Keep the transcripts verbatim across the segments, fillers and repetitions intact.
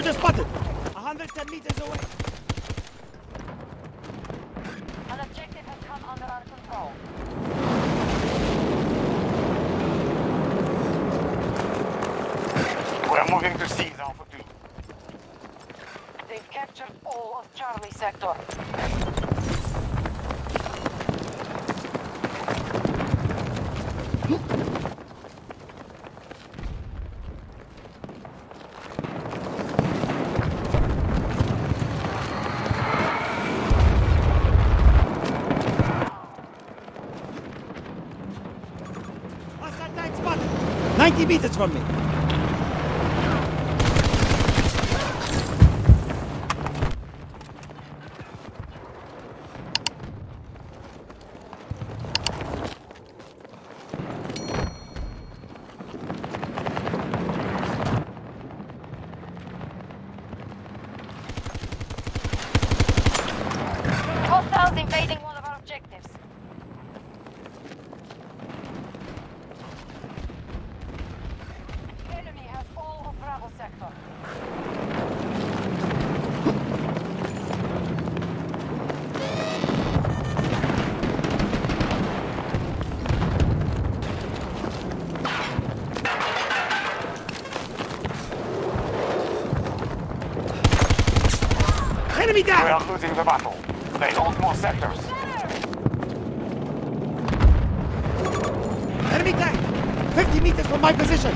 Soldier spotted! one hundred ten meters away! An objective has come under our control. We're moving to seize Alpha two. They've captured all of Charlie Sector. ninety meters from me! Hostiles invading one of our objectives. Enemy has all of Bravo sector. Enemy down! We are losing the battle. They hold more sectors. Enemy tank! fifty meters from my position!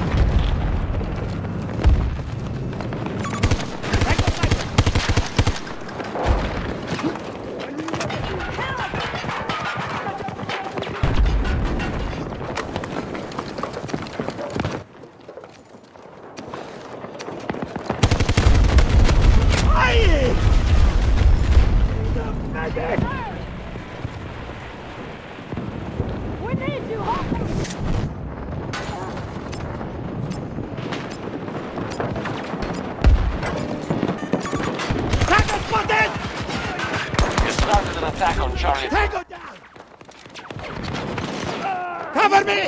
Tango sniper! Aye! The medic! We need you, Hawkins! Tango spotted! You started an attack on Charlie. Tango down! Cover me!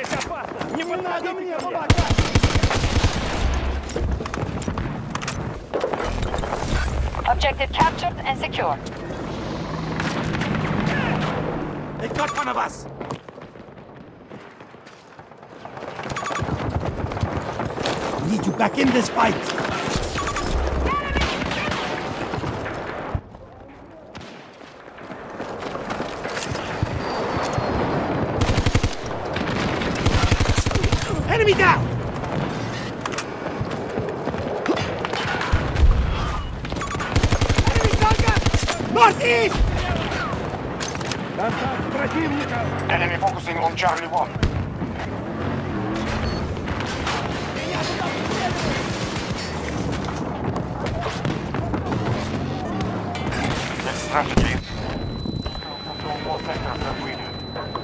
Objective captured and secure. They got one of us! I need you back in this fight! Enemy down! Enemy target! Northeast! Enemy focusing on Charlie one. The strategy is to control more sectors than we do.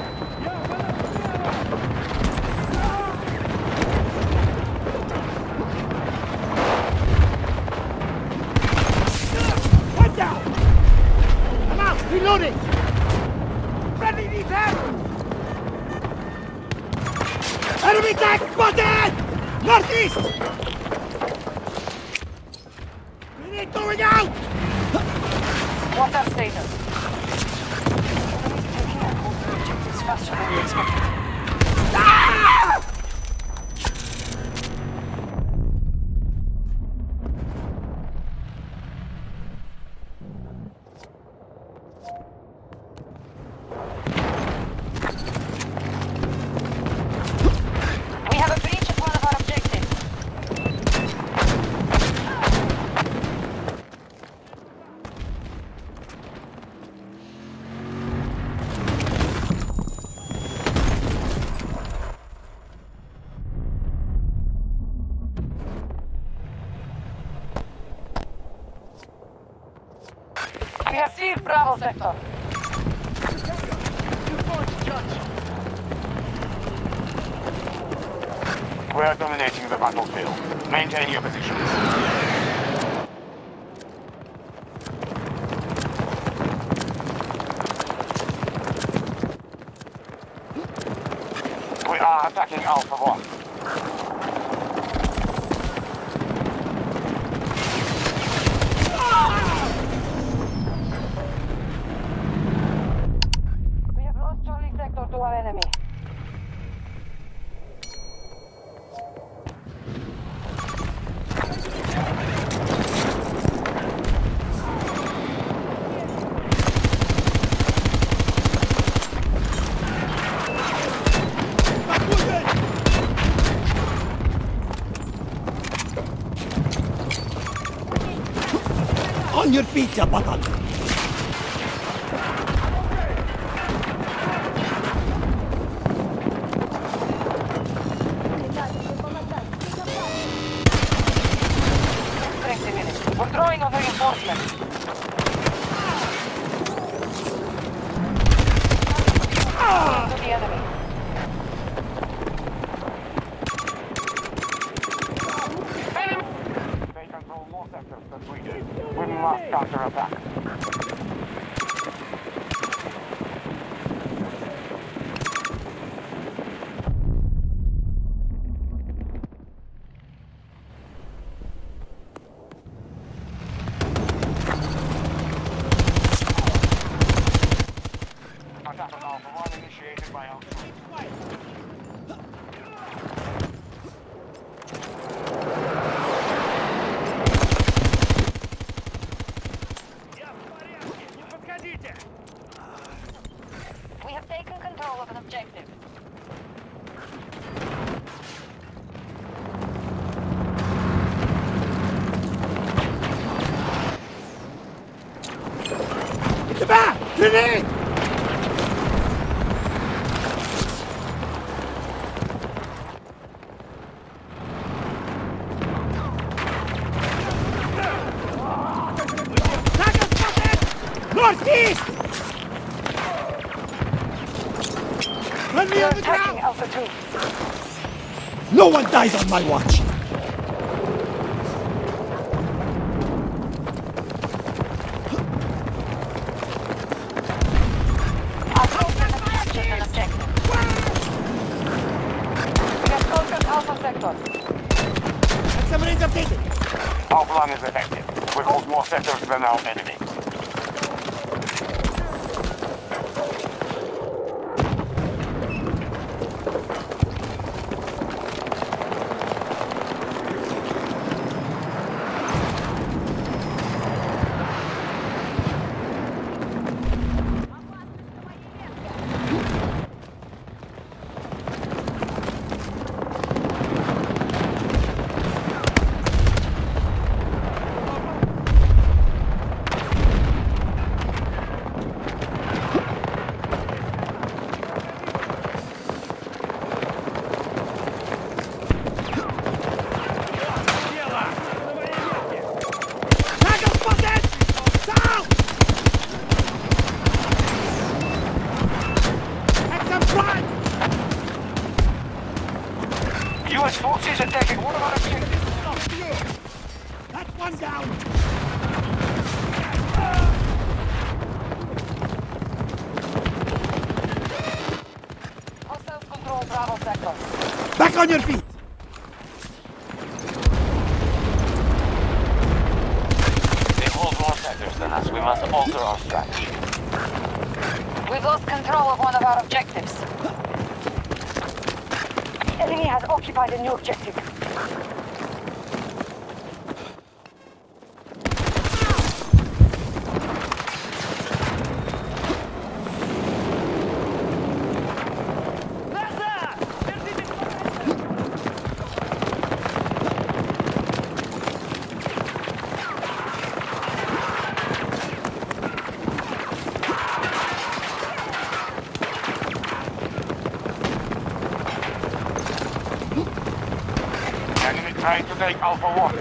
One down! I'm out! Reloading! Friendly needs help! Enemy tank spotted! Northeast! Grenade going out! What's our status? Enemies taking out all the objectives faster than we expected. Ah! We have a breach of one of our objectives. We have seized Bravo sector. We are dominating the battlefield. Maintain your positions. We are attacking Alpha one. feet, ya button! Strength diminished. We're drawing on reinforcements. To the enemy. Enemy! They control more sectors than we do. We must counterattack. Attack on Alpha one initiated by Alpha. We have taken control of an objective. Get the back! Grenade! Northeast! Friendly We're on the attacking ground! Alpha two. No one dies on my watch! Our group has captured an objective. We have conquered Alpha sector. Submarines updated! Our plan is effective. We hold more sectors than our enemy. U S forces attacking one of our objectives. That's one down! Hostiles control Bravo sector. Back on your feet! They hold more sectors than us. We must alter our strategy. We've lost control of one of our objectives. Enemy has occupied a new objective. Enemy trying to take Alpha one.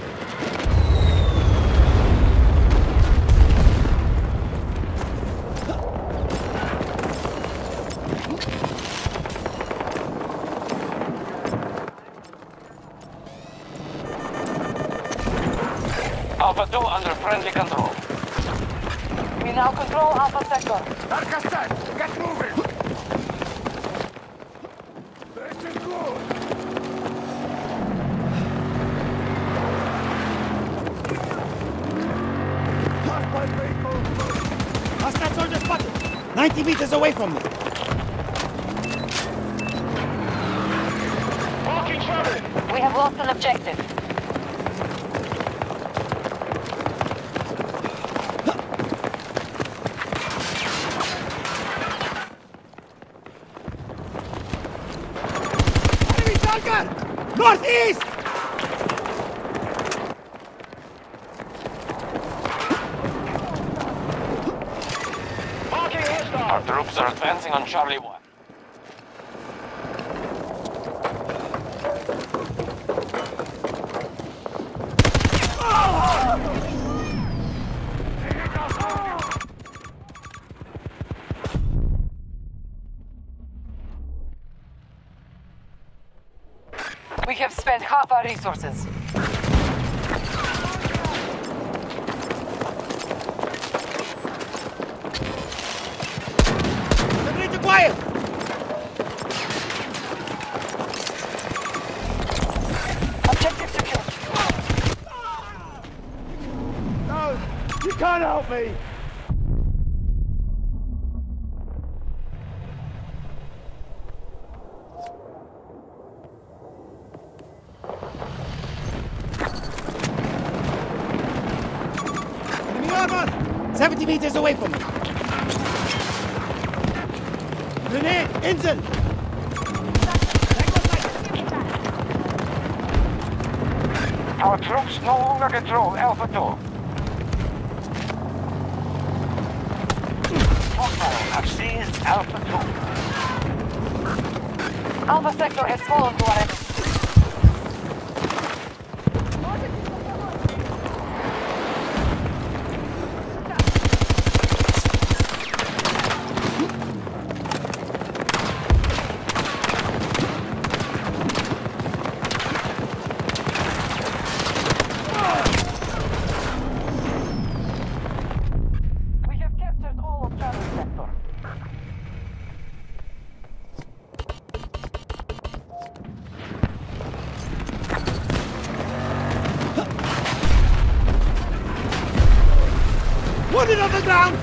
Alpha two under friendly control. We now control Alpha sector. Conquest, get moving! This is good! Hostile soldier spotted! ninety meters away from me! Marking trouble! We have lost an objective. Enemy tanker! Northeast! Our troops are advancing on Charlie one. We have spent half our resources. Separate quiet! Objective secure. No! You can't help me! seventy meters away from me. Grenade! Insel! Our troops no longer control Alpha two. Hostiles have seized Alpha two. Alpha sector has fallen to our enemy. Wounded on the ground!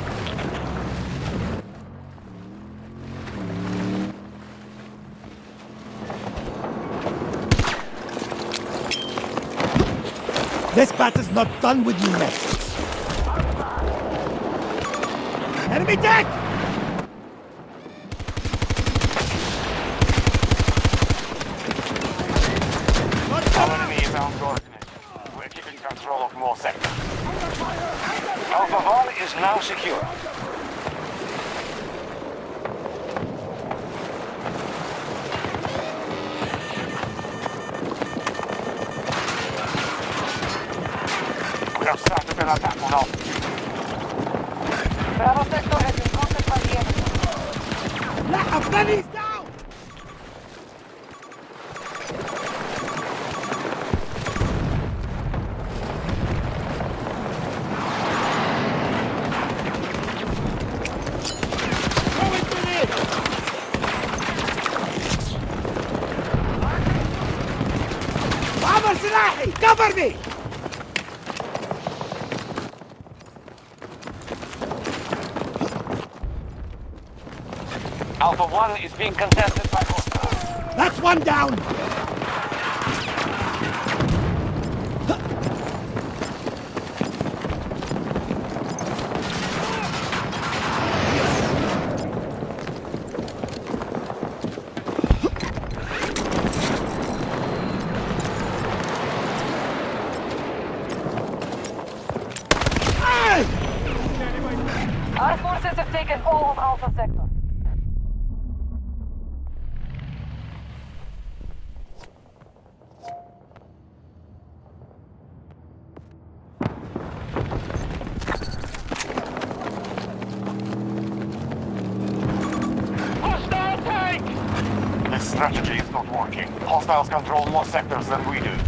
This battle's not done with you yet. Enemy deck! Our enemy is uncoordinated. We're keeping control of more sectors. Alpha one is now secure. We have started an attack on Alpha. Bravo sector has been conquered by the enemy. Let our buddies down! Cover me! Alpha one is being contested by hostiles. That's one down! Our forces have taken all of Alpha sector. Hostile tank! This strategy is not working. Hostiles control more sectors than we do.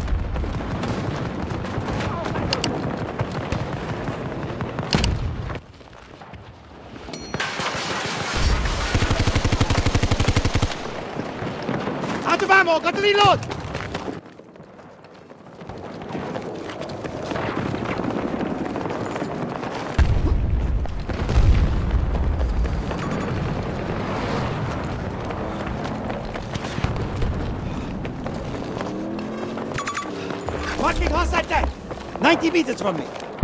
Out of ammo! Got to reload! Marking hostile tank! ninety meters from me!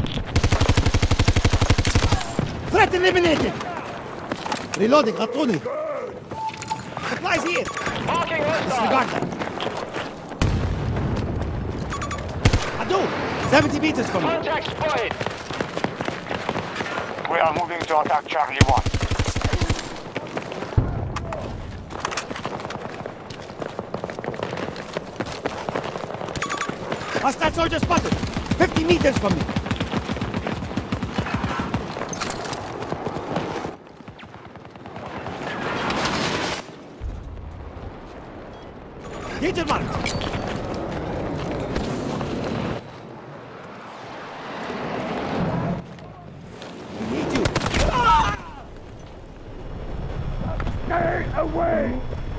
Threat eliminated! Reloading, Atuni! Supplies here! Marking Disregard that. Adu! seventy meters from me. Contact spotted! We are moving to attack Charlie one. Hostile soldier spotted! fifty meters from me! Danger mark! We need you! Ah! Stay away!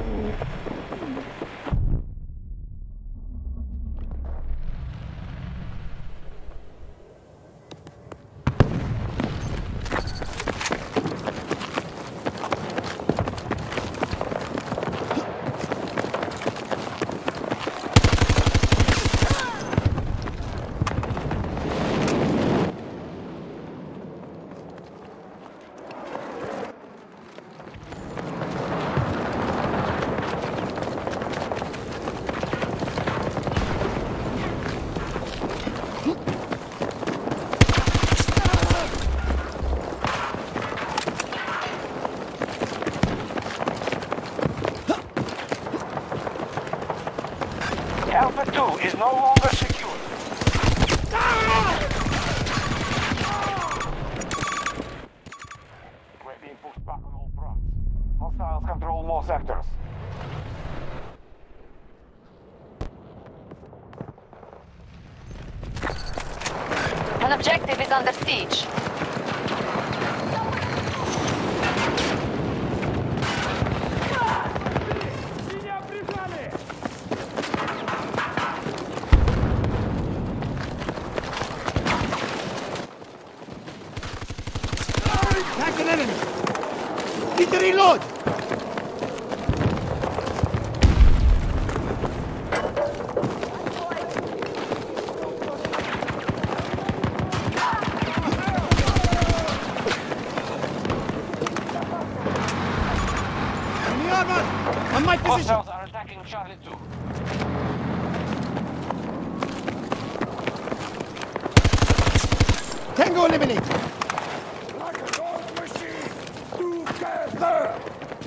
Alpha two is no longer secure. We're being pushed back on all fronts. Hostiles control more sectors. An objective is under siege. Attack an enemy! Need to reload! Enemy armor! On my position! Hostiles are attacking Charlie two. Tango eliminated! Like a dog machine! Together!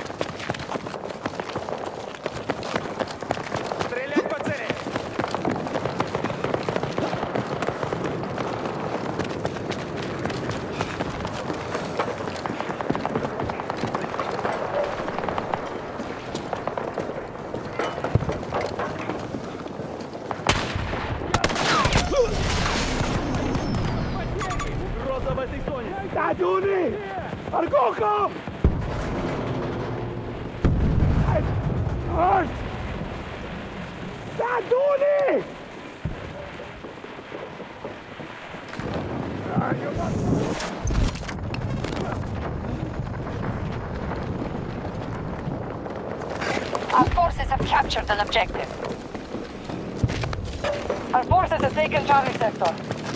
Стрелять по цели! Угроза в этой зоне! Садюни! Аргохов! Ось! Садюни! Our forces have captured an objective. Our forces have taken Charlie sector.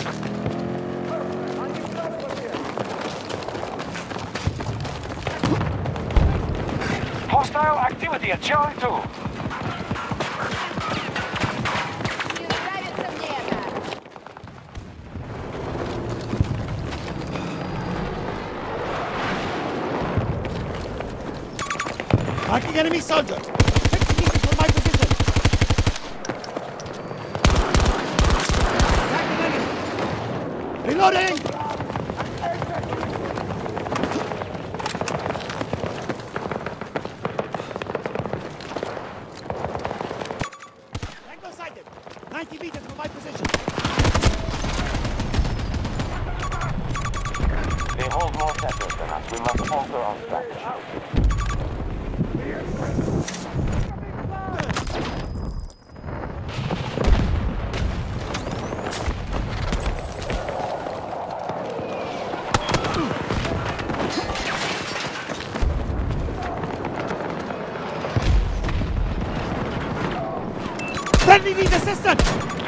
Hostile activity at Charlie two. Не нравится мне это! Marking enemy soldier! fifty meters from my position! Attack an enemy! Reloading! Tango sighted! ninety meters from my position! They hold more sectors than us. We must alter our strategy. Friendly needs assistance!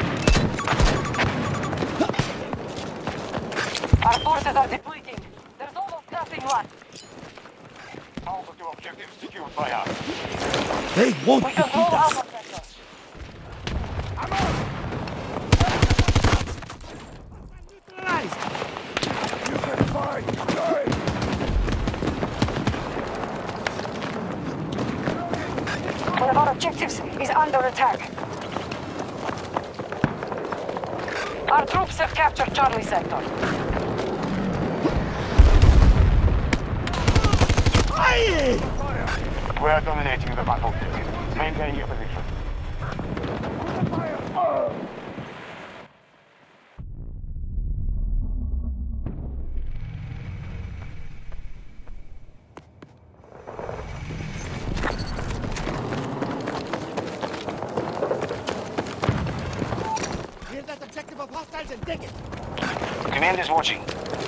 Our forces are depleting. There's almost nothing left. Alpha two objectives secured by us. They won't We defeat control us! Alpha sector. Neutralized! You can fight! Good! One of our objectives is under attack. Our troops have captured Charlie sector. Aye! We are dominating the battlefield. Maintain your position. Clear that objective of hostiles and take it! Command is watching.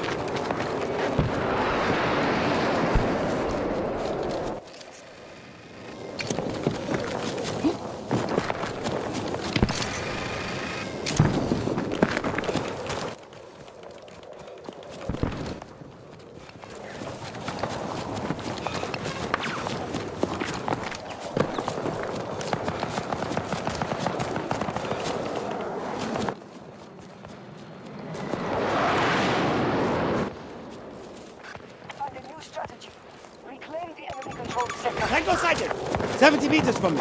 Tango sighted! seventy meters from me.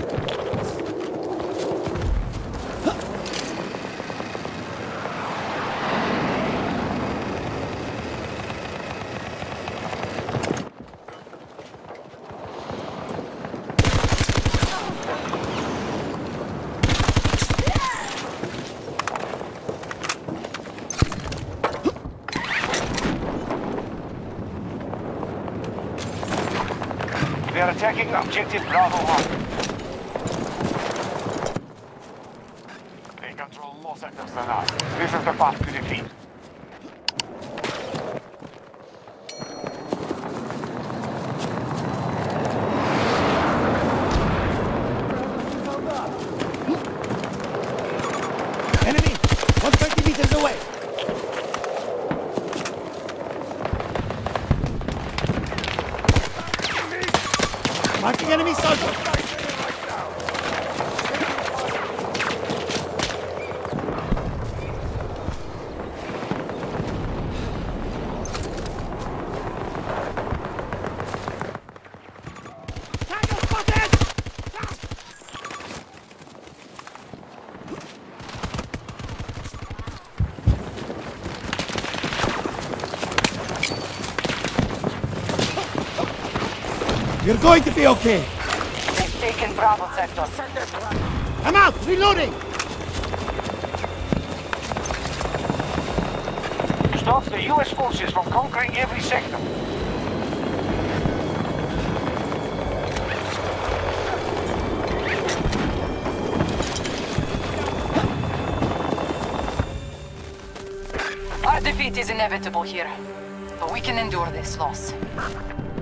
They are attacking objective Bravo one. They control more sectors than us. This is the path to defeat. Enemy! one hundred twenty meters away! Marking enemy soldier! Tango spotted! You're going to be okay! They've taken Bravo sector. I'm out! Reloading! Stops the U S forces from conquering every sector. Our defeat is inevitable here, but we can endure this loss.